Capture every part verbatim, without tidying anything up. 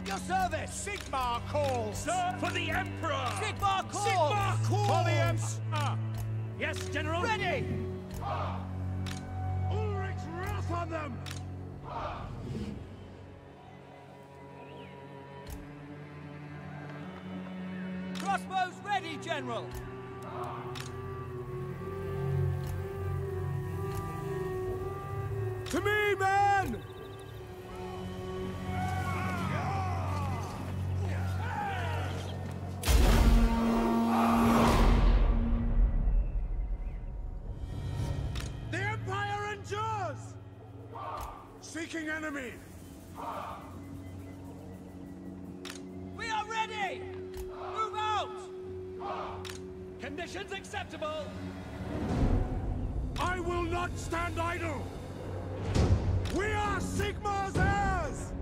At your service! Sigmar calls! Sir, for the Emperor! Sigmar calls! Sigmar calls! Polearms! Ah, yes, General? Ready! Ulrich's wrath on them! Crossbows ready, General! To me, men! The Empire endures! Seeking enemy! We are ready! Move out! Conditions acceptable! I will not stand idle! We are Sigmar's heirs!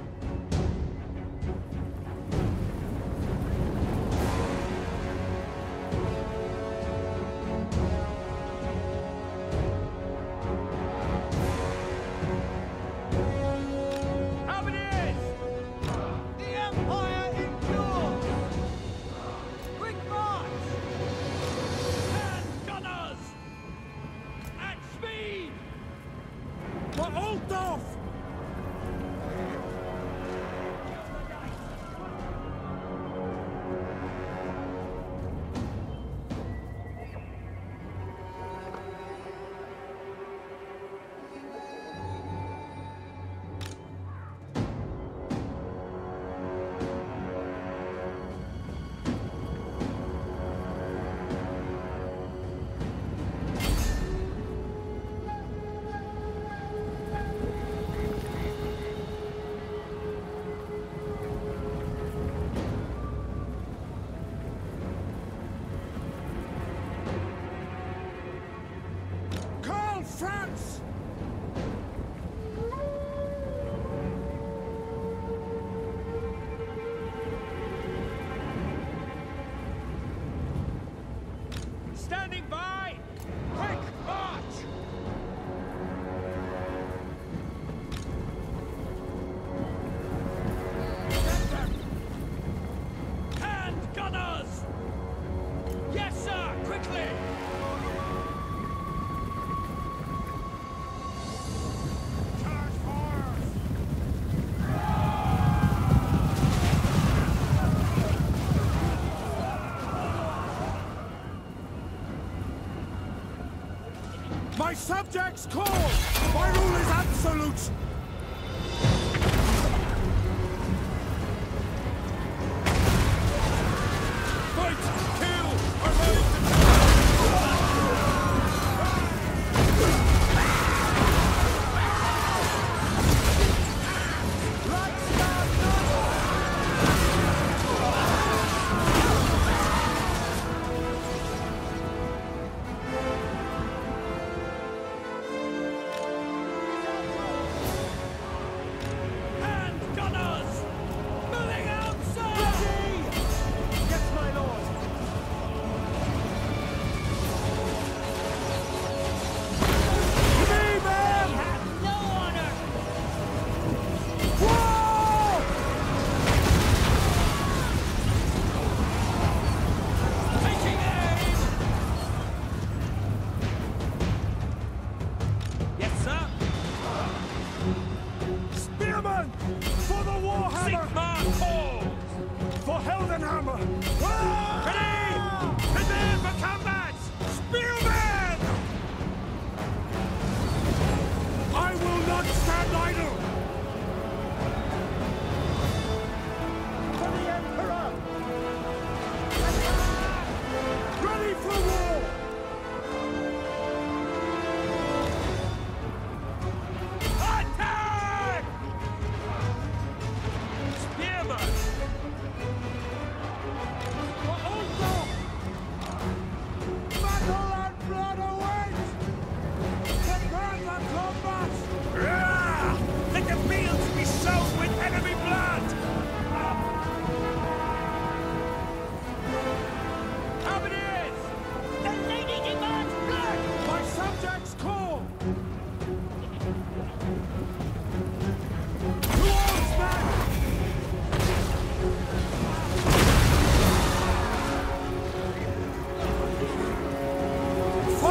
Halberdiers! The Empire endures! Quick march! Handgunners! At speed! For Altdorf! Karl Franz! Standing by! Quick march! Handgunners! Yes, sir! Quickly! Charge force! My subjects call! My rule is absolute! Fight! Kill! Or Reiksguard Knights!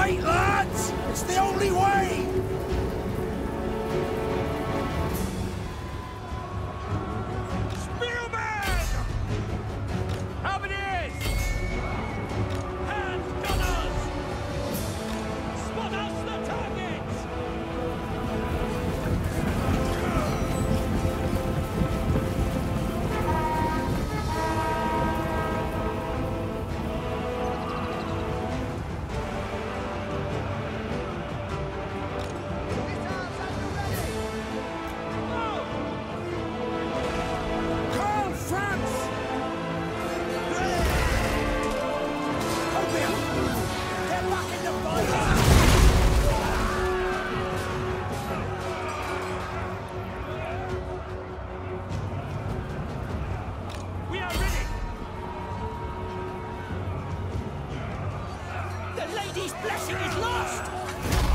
Wait, lads! It's the only way! Spearmen! Halberdiers! Handgunners! Spot us the targets! Karl Franz! Come here! Get back in the fight! We are ready! The lady's blessing is lost!